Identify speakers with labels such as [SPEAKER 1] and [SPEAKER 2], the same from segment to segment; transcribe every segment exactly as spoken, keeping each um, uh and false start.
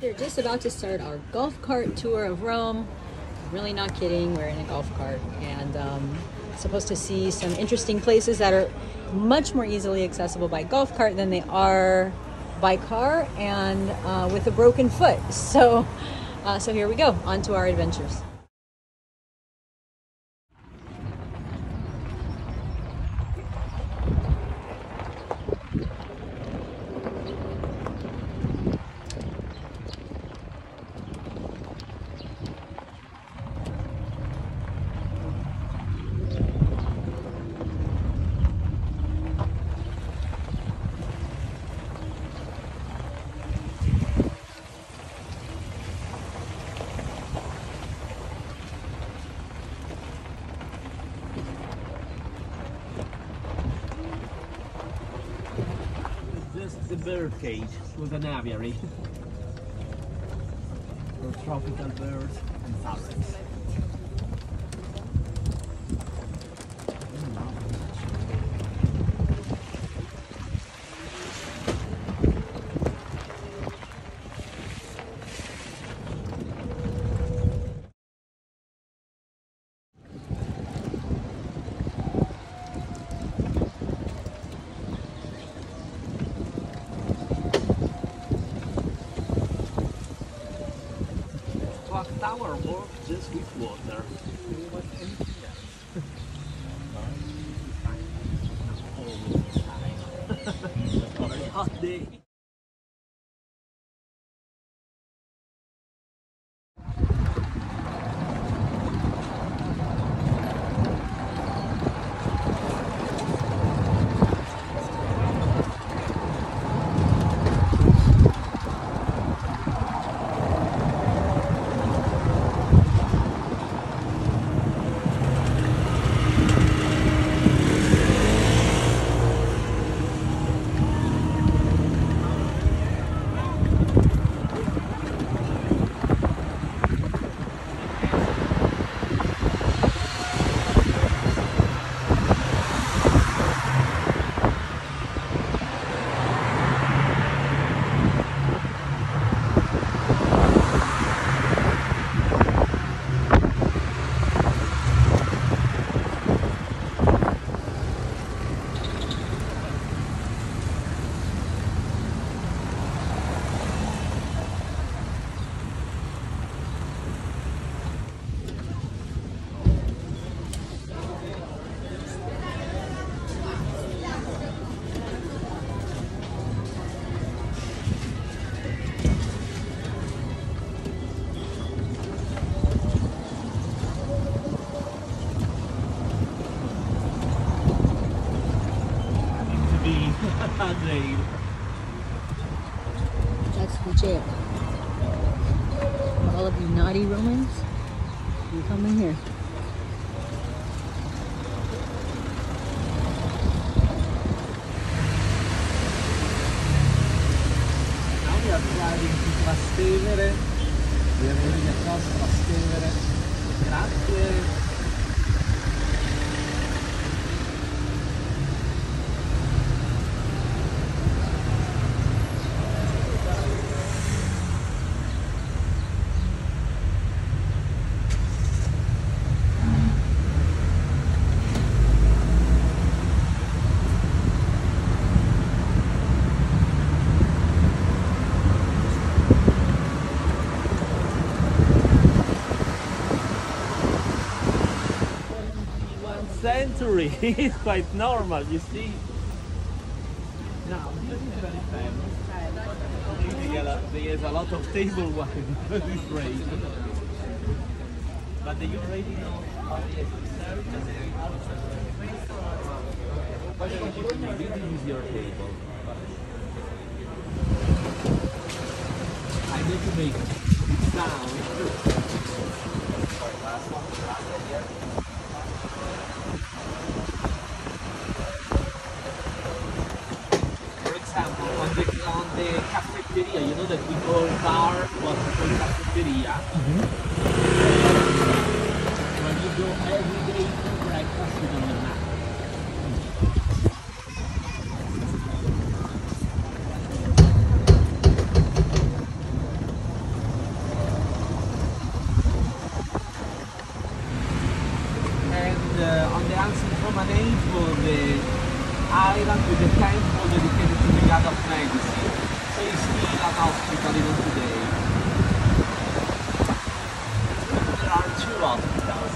[SPEAKER 1] We're just about to start our golf cart tour of Rome. Really not kidding, we're in a golf cart and um, supposed to see some interesting places that are much more easily accessible by golf cart than they are by car and uh, with a broken foot. So, uh, so here we go, on to our adventures.
[SPEAKER 2] The bird cage with an aviary for tropical birds and parrots. Tower work just with water. Very hot day.
[SPEAKER 1] That's the jail. For all of you naughty Romans, you come in here.
[SPEAKER 2] Now we are driving to Trastevere. We are heading across Trastevere. Grazie. Century is quite normal, you see. Now, this is very famous. There's a lot of table wine. This is great. But do you already know how it is served? This is your table. I need to make it sound. On the, on the cafeteria, you know that we call bar, what we call cafeteria. Mm-hmm. When you go every day to breakfast, you don't know. island with a temple dedicated to the god of medicine. So it's still an hospital even today. There are two hospitals.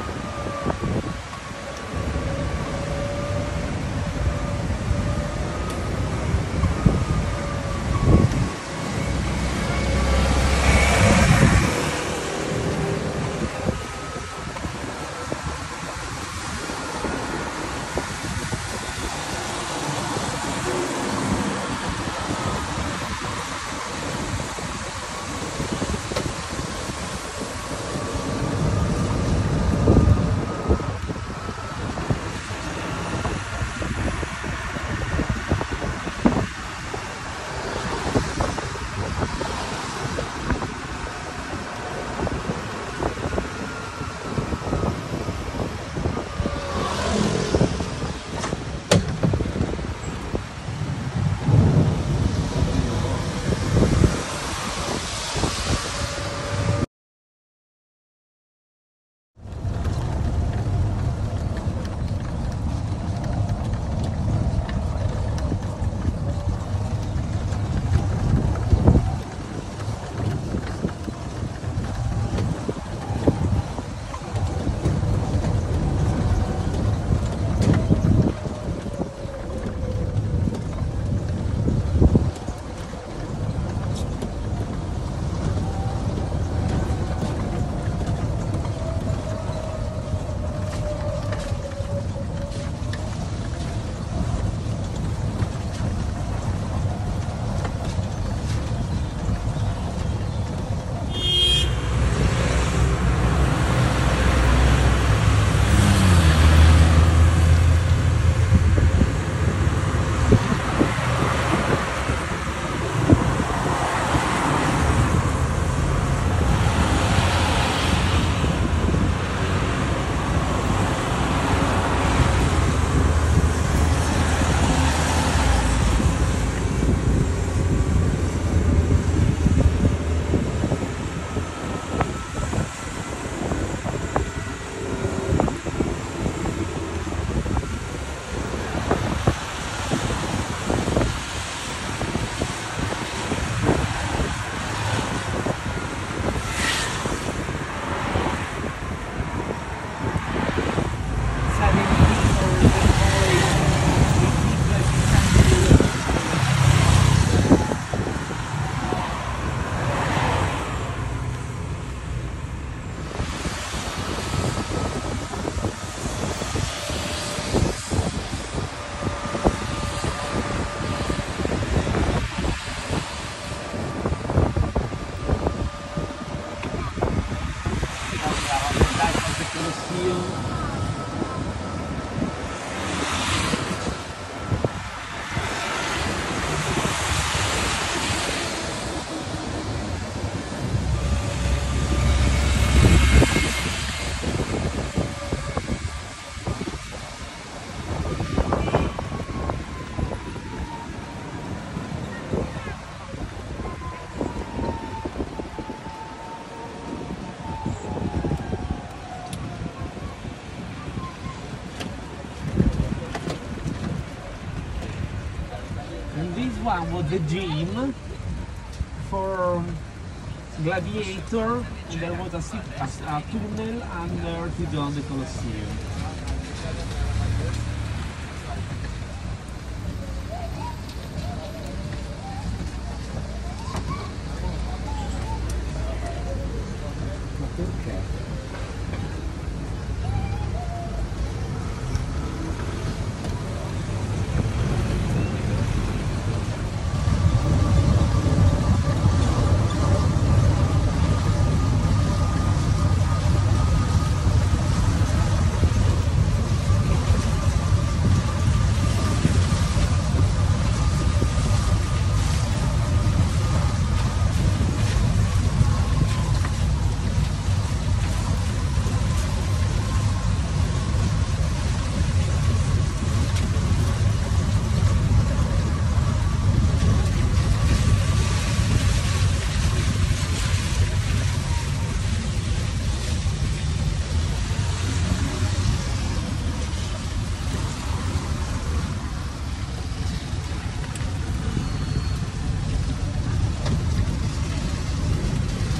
[SPEAKER 2] One was the gym for gladiator, and there was a, a, a tunnel under to join the Colosseum.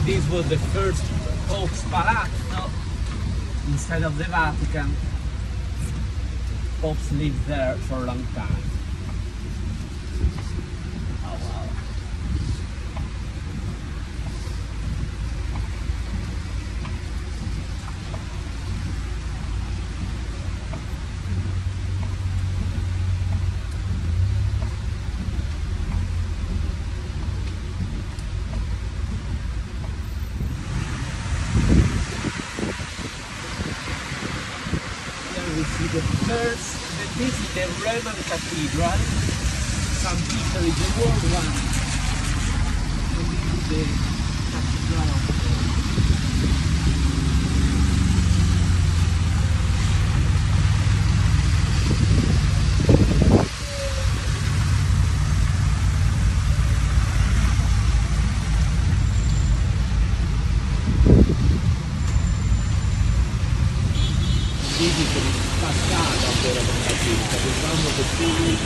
[SPEAKER 2] This was the first Pope's Palazzo inside of the Vatican. Popes lived there for a long time. Oh wow. We see the first, this is the Roman Cathedral. Some people is the world one. And this is the Cathedral. This is the facade of the Roman Cathedral, the famoso P.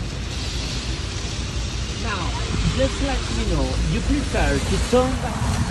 [SPEAKER 2] Now, just let me know, you prefer to turn back